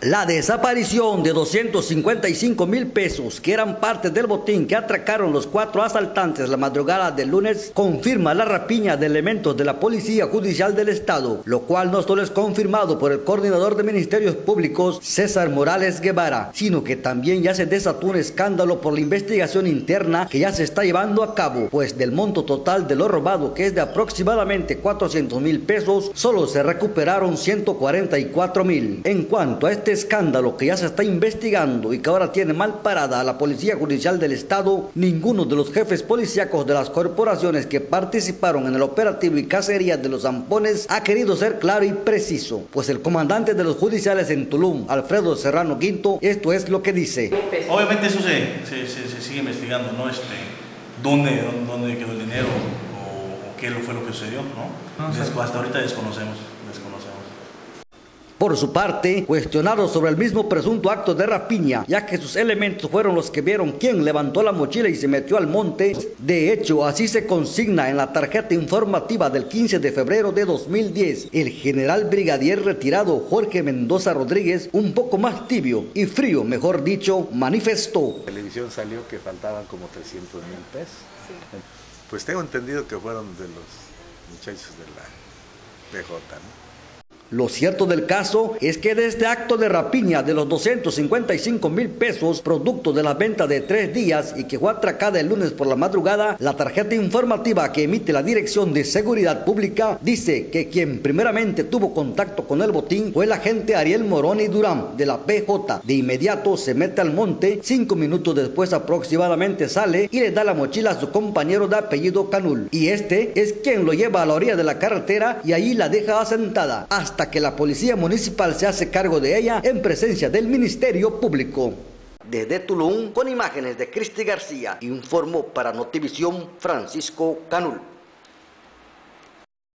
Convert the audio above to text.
La desaparición de 255,000 pesos que eran parte del botín que atracaron los 4 asaltantes la madrugada del lunes confirma la rapiña de elementos de la Policía Judicial del Estado, lo cual no solo es confirmado por el coordinador de Ministerios Públicos, César Morales Guevara, sino que también ya se desató un escándalo por la investigación interna que ya se está llevando a cabo, pues del monto total de lo robado, que es de aproximadamente 400,000 pesos, solo se recuperaron 144,000. En cuanto a este escándalo que ya se está investigando y que ahora tiene mal parada a la Policía Judicial del Estado, ninguno de los jefes policíacos de las corporaciones que participaron en el operativo y cacería de los zampones ha querido ser claro y preciso, pues el comandante de los judiciales en Tulum, Alfredo Serrano Quinto, esto es lo que dice. Obviamente eso se sigue investigando, ¿no? ¿Dónde quedó el dinero o qué fue lo que sucedió, ¿no? Hasta ahorita desconocemos. Por su parte, cuestionado sobre el mismo presunto acto de rapiña, ya que sus elementos fueron los que vieron quién levantó la mochila y se metió al monte, de hecho así se consigna en la tarjeta informativa del 15 de febrero de 2010, el general brigadier retirado Jorge Mendoza Rodríguez, un poco más tibio y frío, mejor dicho, manifestó. En televisión salió que faltaban como 300,000 pesos. Sí. Pues tengo entendido que fueron de los muchachos de la PJ, ¿no? Lo cierto del caso es que de este acto de rapiña de los 255,000 pesos, producto de la venta de 3 días y que fue atracada el lunes por la madrugada, la tarjeta informativa que emite la Dirección de Seguridad Pública dice que quien primeramente tuvo contacto con el botín fue el agente Ariel Moroni Durán de la PJ. De inmediato se mete al monte, 5 minutos después aproximadamente sale y le da la mochila a su compañero de apellido Canul. Y este es quien lo lleva a la orilla de la carretera y ahí la deja asentada, hasta que la Policía Municipal se hace cargo de ella en presencia del Ministerio Público. Desde Tulum, con imágenes de Cristi García, informó para Notivisión Francisco Canul.